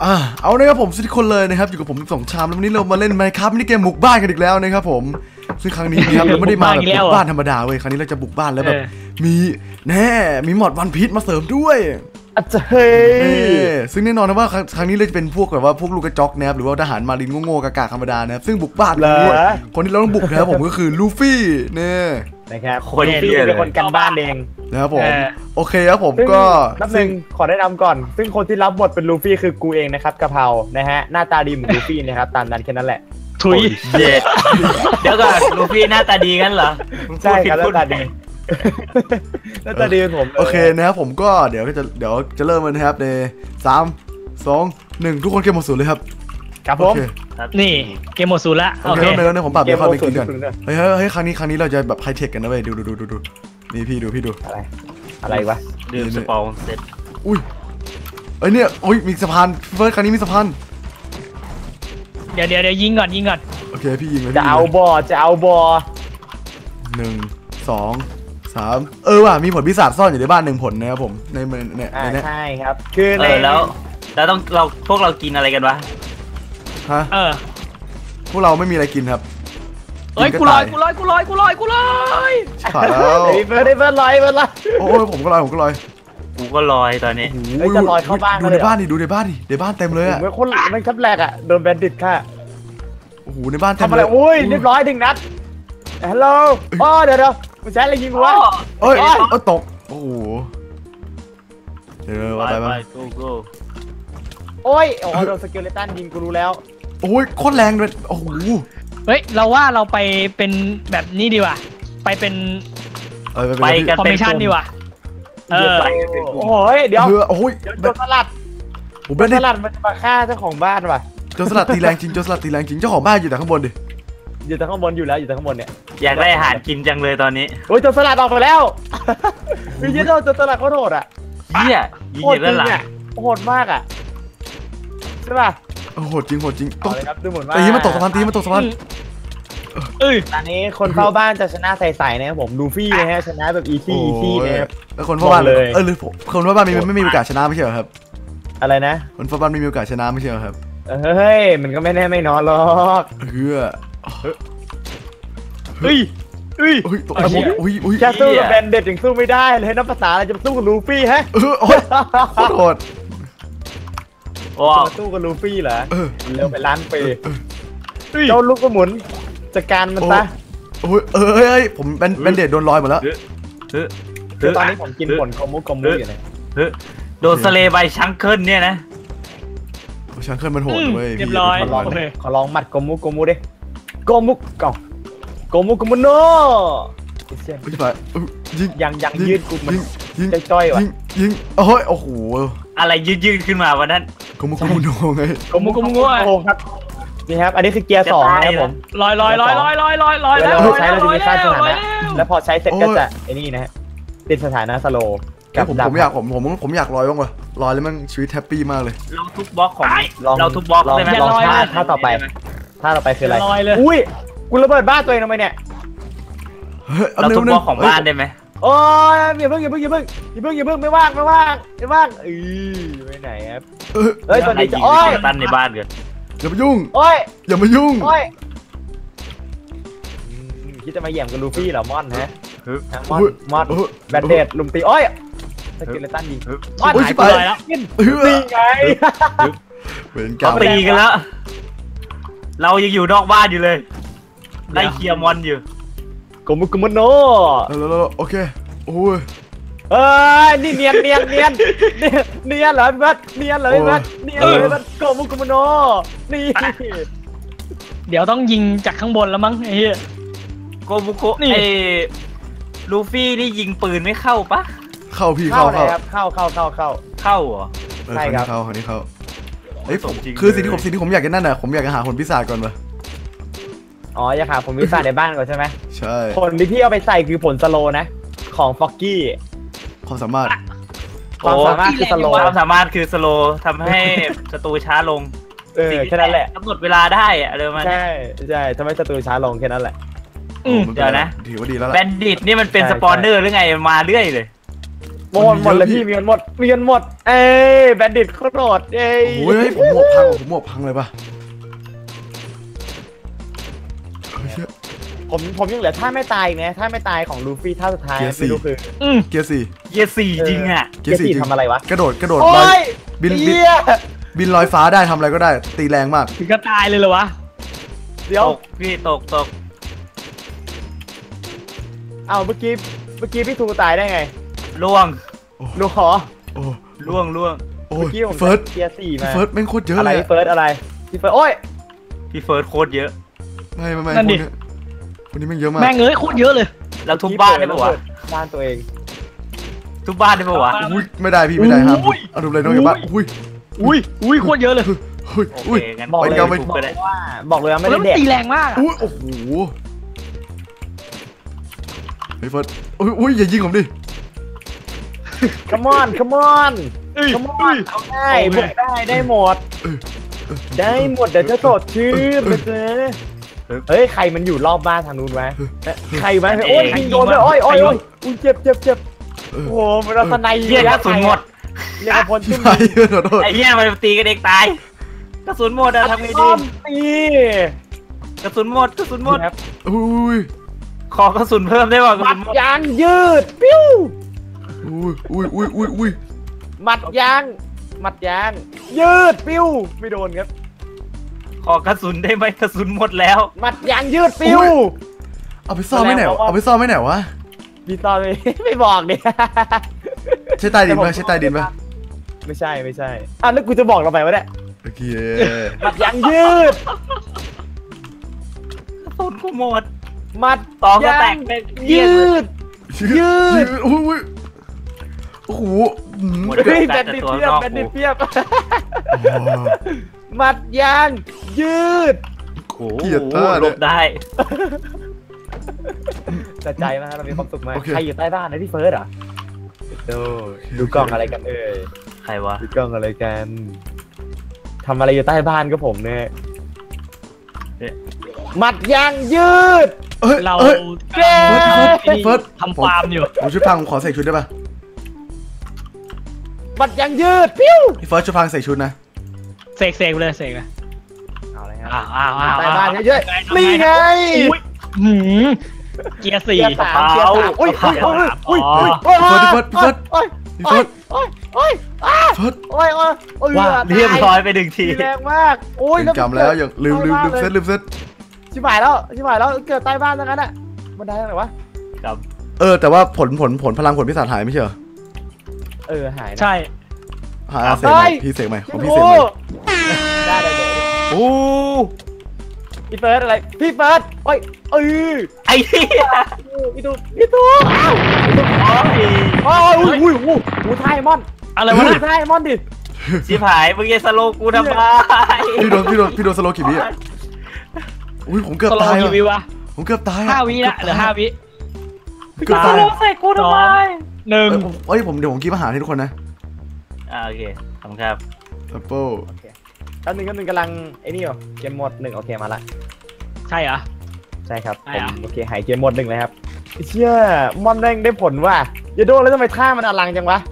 เอานะครับผมทุกคนเลยนะครับอยู่กับผมสองชามแล้ววันนี้เรามาเล่น Minecraft มินิเกมบุกบ้านกันอีกแล้วนะครับผมซึ่งครั้งนี้นะครับเราไม่ได้มาแบบบุกบ้านธรรมดาเว้ยครั้งนี้เราจะบุกบ้านแล้วแบบมีมอดวันพีชมาเสริมด้วยซึ่งแน่นอนนะว่าครั้งนี้เราจะเป็นพวกแบบว่าพวกลูกกระจอกนะครับหรือว่าทหารมารินโง่ๆกากๆธรรมดานะครับซึ่งบุกบ้านคนที่เราต้องบุกนะครับผมก็คือลูฟี่เนี่ยนะครับคนที่เป็นคนกันบ้านเองนะครับผมโอเคครับผมก็นับหนึ่งขอแนะนำก่อนซึ่งคนที่รับบทเป็นลูฟี่คือกูเองนะครับกะเพรานะฮะหน้าตาดีเหมือนลูฟี่นะครับตามนั้นแค่นั้นแหละถุยเดี๋ยวก่อนลูฟี่หน้าตาดีกันเหรอใช่ครับหน้าตาดีหน้าตาดีผมโอเคนะครับผมก็เดี๋ยวจะเริ่มกันนะครับใน3 2 1ทุกคนเกมหมดศูนย์เลยครับครับผมนี่เกมหมดศูนย์ละโอเคเริ่มเลยผมปรับเดี๋ยวค่อยไปกินกันเฮ้ยครั้งนี้เราจะแบบไฮเทคกันนะเว้ยดูนี่พี่ดูอะไรวะดื่มสปอนเซ็ตอุ้ยเนี่ยมีสะพานเฟิร์สครั้งนี้มีสะพานเดี๋ยวยิงก่อนโอเคพี่ยิงเลยจะเอาบอ 1 2 3ว่ะมีผลพิศาจซ่อนอยู่ในบ้าน1ผลนะครับผมในเนี่ยใช่ครับคือแล้วต้องพวกเรากินอะไรกันวะฮะพวกเราไม่มีอะไรกินครับกูลอยขาดแล้วเฟิร์สลอยโอ้ยผมก็ลอยกูก็ลอยตอนนี้จะลอยเข้าบ้านดูในบ้านเต็มเลยอ่ะมันคับแรกอ่ะโดนแบนดิตค่ะโอ้โหในบ้านเต็มเลยโอ้ยเรียบร้อย1 นัดฮัลโหลเดี๋ยวมึงใช้อะไรยิงกูวะตกโอ้โหเดี๋ยวไปโอ้ยโดนสเกเลตันยิงกูรู้แล้วโอ้ยโคตรแรงเลยโอ้โหเฮ้ยเราว่าเราไปเป็นแบบนี้ดีว่ะไปเป็นไปกันเป็นชั่นดีว่ะโอ้ยเดี๋ยวโจรสลัดมันจะมาฆ่าเจ้าของบ้านว่ะโจรสลัดตีแรงจริงเจ้าของบ้านอยู่แต่ข้างบนดิอยู่แต่ข้างบนอยู่ข้างบนเนี่ยอยากได้อาหารกินจังเลยตอนนี้โอ้ยโจรสลัดออกไปแล้วมีเยอะโจรสลัดเขาโหดอ่ะยิงด้านหลังโหดมากอ่ะใช่ป่ะโหดจริงตกครับดูเหมือนว่ามันตกสะพานตอนนี้คนเฝ้าบ้านจะชนะใสๆนะครับผมลูฟี่นะฮะชนะแบบอีซี่นะครับแล้วคนเฝ้าบ้านเลยหรือคนเฝ้าบ้านไม่มีโอกาสชนะไม่ใช่เหรอครับอะไรนะคนเฝ้าบ้านไม่มีโอกาสชนะไม่ใช่เหรอครับเฮ้ยมันก็ไม่แน่ไม่นอนหรอกแค่สู้กับแบนเด็ดยังสู้ไม่ได้เลยนับภาษาอะไรจะสู้กับลูฟี่ฮะโคตรโหดจะสู้กับลูฟี่เหรอเร็วไปล้านปีเจ้าลูกกระหมุนจัดการมันซะผมแบนเด็ดโดนลอยหมดแล้วตอนนี้ผมกินผลกอมุอยู่นะโดนสเลใบชังเคิลเนี่ยนะชังเคิลมันโหดเว้ยเรียบร้อยขอลองหมัดกอมุดิกอมุโน่ยังยืดกูมันจ้อยว่ะยิงโอ้โหอะไรยืดขึ้นมาวันนั้นกอมุโน่ไงกอมุครับนี่ครับอันนี้คือเกียร์2นะครับผมลอยแล้วใช้เราจะมีค่าสถานะแล้วพอใช้เสร็จก็จะไอ้นี่นะฮะติดสถานะสโลกับผมอยากลอยบ้างว่ะลอยแล้วมันชีวิตแฮปปี้มากเลยเราทุบบล็อกของเราทุบบล็อกได้ไหมลองท่าต่อไปคืออะไรอุ้ยกูระเบิดบ้านตัวเองทำไมเนี่ยเราทุบบล็อกของบ้านได้ไหมโอ้ยอย่าเพิ่งไม่ว่างไปไหนครับตอนนี้จะตั้นในบ้านกันอย่ามายุ่งอย่ามายุ่งคิดจะมาแย่งกับลูฟี่เหรอมอนฮะมอนแบนเดดลุมตีสกิลตันยิงหายไปแล้วนี่ไงเขาตีกันแล้วเรายังอยู่นอกบ้านอยู่เลยไล่เคลียร์มอนอยู่กมุโนโอเคโอ้ยนี่เนียนเหรอพี่บัสเนียนเลยบัสกมุโนนี่เดี๋ยวต้องยิงจากข้างบนแล้วมั้งไอ้เหี้ยโกมุโกนี่ลูฟี่นี่ยิงปืนไม่เข้าปะเข้าพี่เข้าครับเข้าเหรอใช่ครับคนนี้เข้าคือสิ่งที่ผมอยากจะนั่นน่ะผมอยากจะหาผลพิศาจก่อนวะอยากหาผลพิศาจในบ้านก่อนใช่ไหมใช่ผลที่เอาไปใส่คือผลสโลนะของฟ็อกกี้ความสามารถคือสโลความสามารถคือสโลทำให้ศัตรูช้าลงแค่นั้นแหละกำหนดเวลาได้อะไรประมาณใช่ทำให้ศัตรูช้าลงแค่นั้นแหละเดี๋ยวนะถือว่าดีแล้วแบนดิตนี่มันเป็นสปอนเนอร์หรือไงมาเรื่อยเลยหมดเลยพี่มีกันหมดเอ้ยแบนดิตโคตรโหดเอ้ยโอ้ยผมหมวกพังเลยปะผมยังเหลือท่าไม่ตายนะท่าไม่ตายของลูฟี่ท่าสุดท้ายไม่รู้คือเกียร์สี่เกียร์สี่จริงอ่ะเกียร์สี่ทำอะไรวะกระโดดลโอ้อยยบินลอยฟ้าได้ทำอะไรก็ได้ตีแรงมากถึงก็ตายเลยเหรอวะเดี๋ยวตกพี่ตกเอ้าเมื่อกี้พี่ทูตายได้ไงล่วงดูขอโอ้ล่วงโอ้เมื่อกี้ผมเฟิร์สเกียร์สี่มาเฟิร์สแม่งโคตรเยอะอะไรเลยพี่เฟิร์สอะไรพี่เฟิร์สโอ้ยพี่เฟิร์สโคตรเยอะไม่นั่นดิคนนี้แม่งเยอะมากแม่งเอ้ยโคตรเยอะเลย แล้วทุบบ้านได้ปะวะบ้านตัวเองทุบบ้านได้ปะวะอุ้ยไม่ได้พี่ไม่ได้ห้ามเอาดูเลยน้องอย่าบ้าอุ้ยโคตรเยอะเลยอุ้โอย เคงั้นบอกเลยไม่ทุบก็ได้บอกเลยว่าไม่แล้ได้วมันเด็กตีแรงมากอะอุ้ยโอ้โหไอ้เฟิร์สอุ้ยอย่ายิงผมดิคัมอนเอาได้บวกได้หมด ได้หมดเดี๋ยวจะสดชื่นไปเจอเฮ้ยใครมันอยู่รอบบ้านทางนู้นวะใครวะโอ้ยยิงโดนไปโอ้ยอุ้ยเจ็บโอ้โหมันรัศนัยเหี้ยกระสุนหมดเรียกพลชุ่มไปขอโทษไอ้เหี้ยมันตีกันเองตายกระสุนหมดอะทำไงดีตีกระสุนหมดครับอุ้ยขอกระสุนเพิ่มได้ป่ะกระมัสุดนหมดยางยืดปิ้วอุ้ยมัดยางยืดปิ้วไม่โดนครับขอกระสุนได้ไหมกระสุนหมดแล้วมัดยางยืดปิ้วเอาไปซ่อมไม่ไหนเอาไปซ่อมไม่ไหนวะพี่ตอนไม่บอกดิใช่ใต้ดินไหมใช่ใต้ดินไหมไม่ใช่อ่ะแล้วกูจะบอกเราไปวะเนี่ยโอเคมัดยางยืดกระสุนกูหมดมัดต่อก็แตกยางเป็นยืดอุ้ยโอ้โหเฮ้ยแบนดิตเพียบมัดยางยืดโอ้โหเกียดท่าหลบได้แต่ใจมากเรามีความสุขมากใครอยู่ใต้บ้านนะพี่เฟิร์สเหรอดูกล้องอะไรกันใครวะดูกล้องอะไรกันทำอะไรอยู่ใต้บ้านก็ผมเนี่ยมัดยางยืดเราเฟิร์สทำฟาร์มอยู่ผมช่วยพังขอใส่ชุดได้ป่ะมัดยางยืดปิ้วพี่เฟิร์สช่วยพังใส่ชุดนะเสกไปเลยเสกเลยเอาเลยครับอ้าวใต้บ้านเยอะๆนี่ไงเกียร์สี่เกียร์สามอุ้ยเฟิร์สว่าเรียบร้อยไปหนึ่งทีแรงมากโอ้ยจำแล้วอย่าลืมเซตชิบหายแล้วเกิดใต้บ้านทั้งนั้นอ่ะบันไดอะไรวะครับแต่ว่าผลพลังผลพิศาจหายไม่ใช่เหรอหายนะใช่หายเสกใหม่พี่เสกใหม่ของพี่เสกใหม่ได้โอ้พี่เฟิร์สอะไรพี่เฟิร์สโอ้ยไอ้เหี้ยพี่ตูอ้าวอุ้ยไทมอนอะไรวะนะไทมอนดิชิบหายมึงจะสโลกูทำไมพี่โดนสโลกี่วิอ่ะอุ้ยผมเกือบสโลตายกี่วิวะผมเกือบตาย 5 วิละเหลือ5 วิเกือบตายใส่กูทำไม1 เดี๋ยวผมกินอาหารให้ทุกคนนะโอเคขอบคุณครับแอปเปิ้ลแล้วหนึ่งกำลังไอ้นี่อยู่เกมหมด1โอเคมาละใช่เหรอใช่ครับใช่ผมเหรอโอเคหายเกมหมด1เลยครับเชื่อมอนแม่งได้ผลว่ะอย่าโดนแล้วทำไมท่ามันอลังจังวะ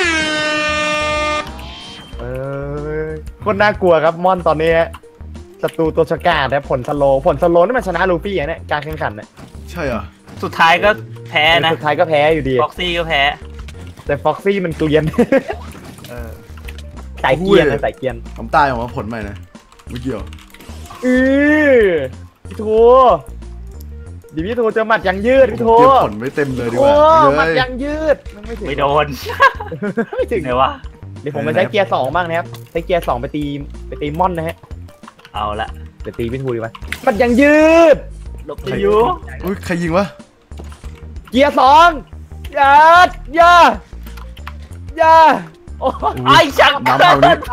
คนน่ากลัวครับมอนตอนนี้ศัตรูตัวชะกาดนะผลสโลนี่มันชนะลูฟี่อ่ะเนี่ยการแข่งขันเนี่ยใช่เหรอสุดท้ายก็แพ้นะสุดท้ายก็แพ้อยู่ดีฟ็อกซี่ก็แพ้แต่ฟ็อกซี่มันเกลียนสายเกลียนนะสายเกลียนผมตายออกมาผลใหม่นะไม่เกี่ยวพี่โทดิพี่โทจะหมัดยังยืดพี่โทเก็บผลไม่เต็มเลยดีกโอ้ว่าหมัดยังยืดไม่โดนไม่ถึงไงวะเดี๋ยวผมไปใช้เกียร์2บ้างนะครับใช้เกียร์2ไปตีมอนนะฮะเอาละไปตีพี่ทูดีไหมหมัดยังยืดหลบจะอยู่อุ้ยใครยิงวะเกียร์2อย่าโอ้ไอ้ช่างน้ำเผานี้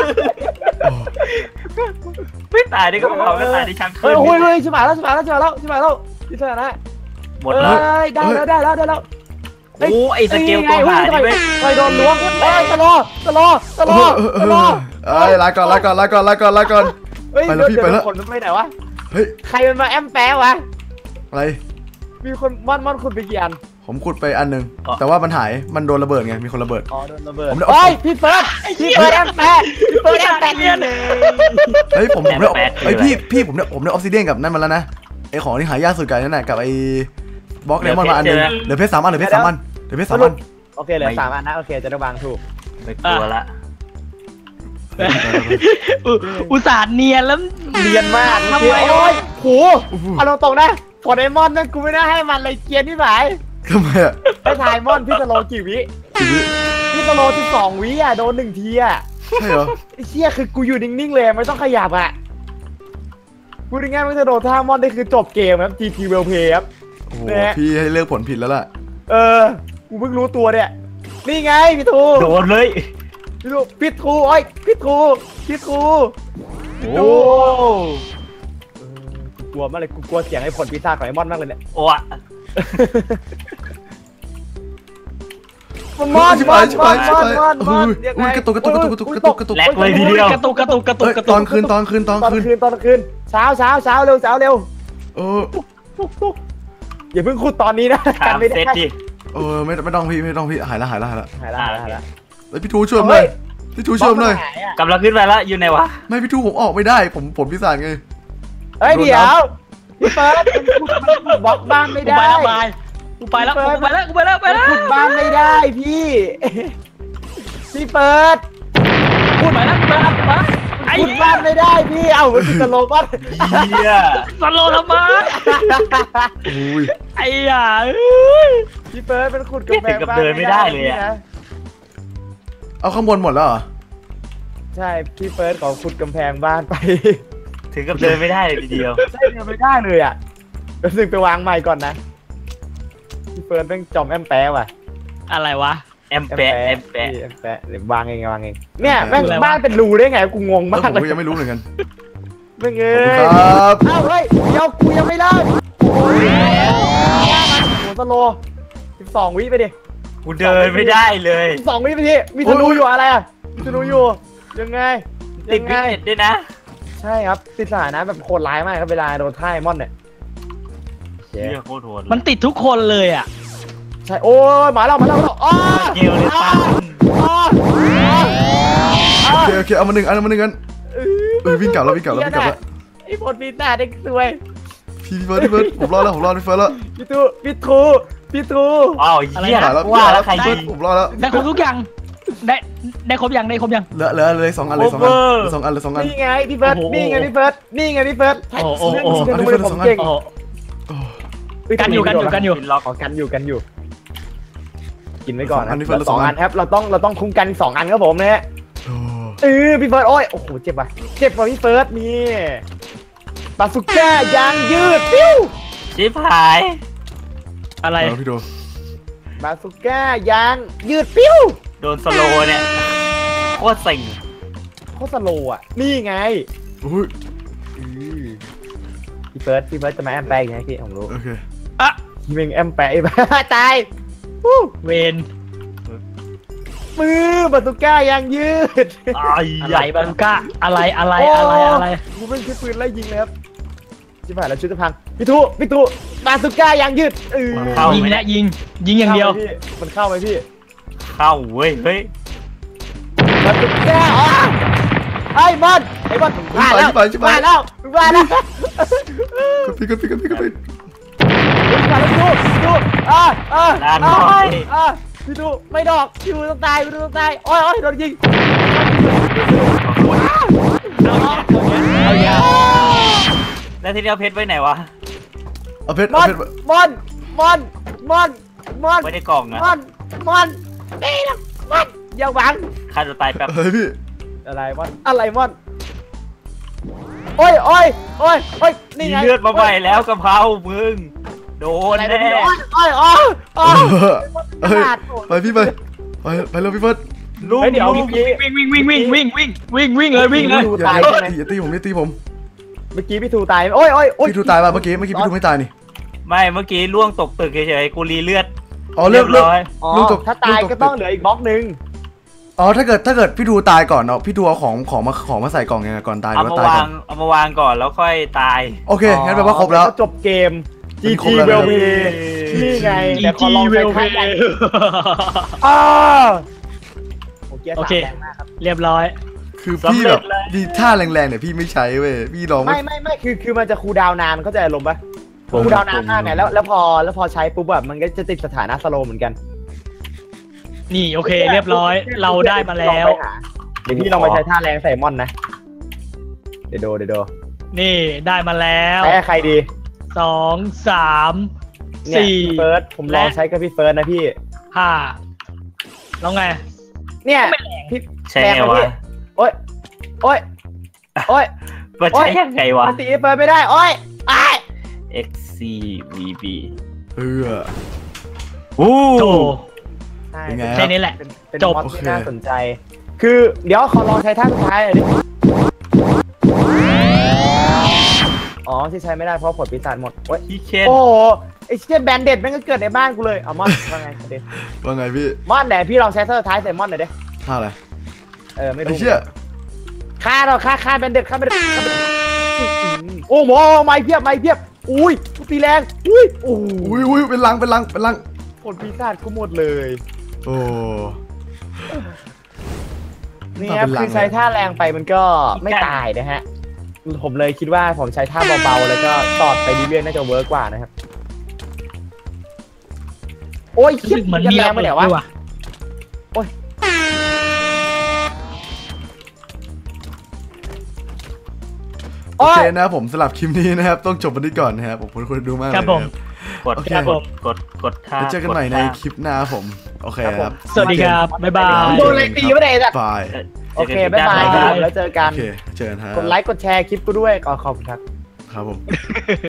ไม่ตายได้ก็เผาไม่ตายได้ช่างเฮ้ขึ้ยนชิบหายแล้วพี่ชนะหมดแล้วได้แล้วโอ้ไอ้สเกลตัวหานี่ไม่ไปโดนล้วงตลอลาก่อนไปแล้วพี่ไปแล้วคนไปไหนวะเฮ้ยใครมันมาแอมแปะวะอะไรมีคนม่อนคุณไปกี่อันผมขุดไปอันนึงแต่ว่ามันหายมันโดนระเบิดไงมีคนระเบิดอ๋อโดนระเบิดโอ้ยพี่เฟิร์สแอมแปะพี่เฟิร์สแอมแปะเนี่ยเฮ้ยผมได้ไอพี่ผมได้ออฟซิเดียนกับนั่นมาแล้วนะไอของที่หายากสุดกันนั่นแหละกับไอบล็อกไดมอนด์มาอันนึงเหลือเพชร3 อันเหลือเพชร3 อันเหลือเพชร3 อันโอเคเหลือ3 อันนะโอเคจะได้วางถูกไม่กลัวละอุตส่าห์เนียนแล้วเรียนมากทำไมโอ้ยโหเอาตรงๆนะพอไดมอนด์นั่นกูไม่ได้ให้มันเลยเกียร์ที่ไหนทำไมอ่ะไปถ่ายมอนพี่สโลกี่วิพี่สโล12 วิอ่ะโดน1 ทีอ่ะใช่เหรอไอ้เชี่ยคือกูอยู่นิ่งๆเลยไม่ต้องขยับอ่ะพูดง่ายๆไม่จะโดนท่ามอนได้คือจบเกมครับ GT Well Play ครับโอ้โหพี่ให้เลือกผลผิดแล้วล่ะกูเพิ่งรู้ตัวเนี่ยนี่ไงพี่ทูโดนเลยพี่ทูโอ้ยพี่ทูโอ้กูกลัวมากเลยกูกลัวเสียงไอ้ผลพิซซ่าของไอ้มอนมากเลยเนี่ยโอ้ะมอนกระตุกแลกเลยทีเดียวกระตุกตอนคืนเช้าเร็วอย่าเพิ่งขุดตอนนี้นะถามเซตดิไม่ต้องพี่หายละพี่ทูช่วยเลยพี่ทูช่วยเลยกำลังขึ้นไปแล้วอยู่ไหนวะไม่พี่ทูผมออกไม่ได้ผมพิสานไงเฮ้ยเดี๋ยวพี่เฟิร์สมันบล็อกบ้านไม่ได้กูไปแล้วขุดบ้านไม่ได้พี่เฟิร์สขุดบ้านไม่ได้พี่เอ้ามันสโลบ้านเฮียสโลทำไมไอ้ห่าพี่เฟิร์สมันขุดกำแพงบ้านเอาข้างบนหมดแล้วเหรอใช่พี่เฟิร์สขอขุดกำแพงบ้านไปถึงกับเดินไม่ได้เลยทีเดียวใช่เดินไม่ได้เลยอ่ะเดี๋ยวสึกไปวางใหม่ก่อนนะพี่เฟิร์สเป็นจอมแอมแปะว่ะอะไรวะแอมแปะเดี๋ยววางเองเนี่ยแม่งบ้านเป็นรูได้ไงกูงงมากเลยผมยังไม่รู้เหมือนกันไม่เงยครับเอ้าเฮ้ยเดี๋ยวกูยังไม่เลิกโอ้สโล12 วิไปดิกูเดินไม่ได้เลย 2 วิไปดิมีธนูอยู่อะไรอ่ะมีธนูอยู่ยังไงด้วยนะใช่ครับติดสถานะแบบโคตรร้ายมากครับเวลาโดนท่ายมอนเนี่ยมันติดทุกคนเลยอ่ะใช่โอ้ยมาแล้วอ๋อเกลเลยปังโอเคเอามา1 อันกันวิ่งกลับแล้วไอ้พลปีศาจเด็กสวยพี่เฟิร์สผมรอพี่เฟิร์สแล้วพี่ทูอ้าวเหี้ยว่าแล้วใครยิงผมรอแล้วได้ครบทุกอย่างได้ครบยังเหลือเลย2 อันเลย2 อันนี่ไงพี่เฟิร์สโอ้กันอยู่กินไว้ก่อนนะ2 อันครับเราต้องคุ้มกัน2 อันครับผมนะฮะพี่เฟิร์สโอ้โหเจ็บว่ะพี่เฟิร์สนี่บาสุก้ายางยืดปิ้วชิบหายอะไรพี่โดบาสุก้ายางยืดปิ้วโดนสโลเนี่ยโคตรสิงโคตรสโลอ่ะนี่ไงพี่เฟิร์สจะมาแอมแปะไงพี่ผมรู้โอเคพี่เมงแอมแปะตายเวนมือบาสุก้ายางยืดอะไรบาสุก้าอะไรกูเป็นชุดปืนไล่ยิงเลยครับชิบหายแล้วชุดจะพังพี่ทูบาสุก้ายางยืดยิงนะยิงอย่างเดียวมันเข้าไหมพี่เข้าเว้ยเฮ้ยบาสุก้าไอ้บอลมาแล้วพี่ดูพี่ดูไม่ดอกพี่ดูต้องตายโอ้ยโดนยิงเอาอย่าแล้วทีนี้เอาเพชรไว้ไหนวะเอาเพชรมอนไว้ในกล่องอะมอนนี่นะมอนอย่าหวังฆ่าตัวตายแป๊บเฮ้ยพี่อะไรมอนโอ้ยนี่ไงเลือดมาใหม่แล้วกะเพรามึงโดนแน่ไปพี่ไปเร็วพี่เฟิร์สเดี๋ยววิ่งเลยอย่าตีผมเมื่อกี้พี่ทูตายโอ้ยพี่ทูตายป่ะเมื่อกี้พี่ทูไม่ตายนี่ไม่เมื่อกี้ล่วงตกตึกเฉยๆกูรีเลือดเรียบร้อยถ้าตายก็ต้องเหลืออีกบล็อกนึงถ้าเกิดพี่ทูตายก่อนเนาะพี่ทูเอาของมาใส่กล่องยังไงก่อนตายหรือว่าตายก่อนเอามาวางก่อนแล้วค่อยตายโอเคงั้นแปลว่าครบแล้วจบเกม GT Well Play นี่ไงจีเดี๋ยวขอจีลองเวใช้ลท่าเพแรงย์อ้าโอเคโอเคแรงมากครับเรียบร้อยคือพี่แบบดีท่าแรงๆเนี่ยพี่ไม่ใช้เว้ยพี่ลองไม่คือมันจะคูลดาวน์นานเข้าใจอารมณ์ปะคูลดาวน์นานมากเนี่ยแล้วพอใช้ปุ๊บแบบมันก็จะติดสถานะสโลว์เหมือนกันนี่โอเค เรียบร้อย เราได้มาแล้วเดี๋ยวพี่ลองไปใช้ท่าแรงใส่มอนนะเดี๋ยวดูนี่ได้มาแล้วใช้ใครดีสองสามเนี่ยสี่พี่เฟิร์สผมลองใช้กับพี่เฟิร์สนะพี่ห้าแล้วไงเนี่ยพี่ใช่แรงไงไหมวะพี่โอ๊ยมันใช้ยังไงวะมันตีเฟิร์สไม่ได้โอ๊ยไอ้ XCVB โอ้โถเป็นไงแค่นี้แหละเป็นจบมอดที่น่าสนใจ คือเดี๋ยวขอลองใช้ท่าสุดท้ายหน่อยดิอ๋อที่ใช้ไม่ได้เพราะผลปีศาจหมดโอ๊ยพี่เคนโอ้โหไอ้เชี่ยแบนเด็ดแม่งก็เกิดในบ้านกูเลยเอามอนว่าไงเด็ดว่าไงพี่มอนไหนพี่ลองใช้ท่าสุดท้ายใส่มอนหน่อยดิท่าอะไรไม่ไอ้รู้เชี่ยฆ่าเราฆ่าแบนเด็ดฆ่าแบนเด็ดโอ้โหไม่เพียบอุ้ยกูตีแรงอุ้ยโอ้โหอุ้ยเป็นลังผลปีศาจกูหมดเลยโอ้นี่ครับคือใช้ท่าแรงไปมันก็ไม่ตายนะฮะผมเลยคิดว่าผมใช้ท่าเบาๆแล้วก็ตอดไปเรื่อยๆน่าจะเวิร์กกว่านะครับโอ้ยรู้คิดสึกเหมือนจะมีแรระงไปเบิดไหนด้วะวยว่ะโอเคนะครับผมสำหรับคลิปนี้นะครับต้องจบวันนี้ก่อนนะครับผมขอบคุณดูมากเลยครับผมกดโอเคกดท่าแล้วเจอกันใหม่ในคลิปหน้าผมโอเคครับสวัสดีครับ บ๊ายบายโดนอะไรตีวะเนี่ยไอ้สัตว์บายโอเคบ๊ายบายครับแล้วเจอกันโอเคเจอกันฮะกดไลค์กดแชร์คลิปกูด้วยขอบคุณครับครับผม